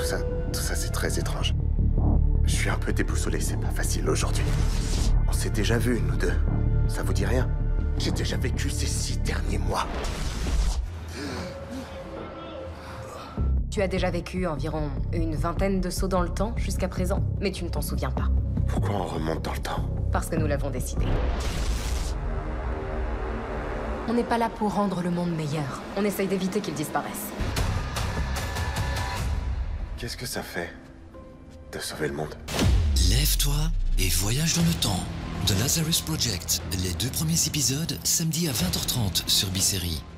tout ça c'est très étrange. Je suis un peu déboussolé, c'est pas facile aujourd'hui. On s'est déjà vus, nous deux. Ça vous dit rien? J'ai déjà vécu ces 6 derniers mois. Tu as déjà vécu environ une vingtaine de sauts dans le temps jusqu'à présent, mais tu ne t'en souviens pas. Pourquoi on remonte dans le temps? Parce que nous l'avons décidé. On n'est pas là pour rendre le monde meilleur. On essaye d'éviter qu'il disparaisse. Qu'est-ce que ça fait de sauver le monde? Lève-toi et voyage dans le temps. The Lazarus Project, les 2 premiers épisodes, samedi à 20h30 sur B-Série.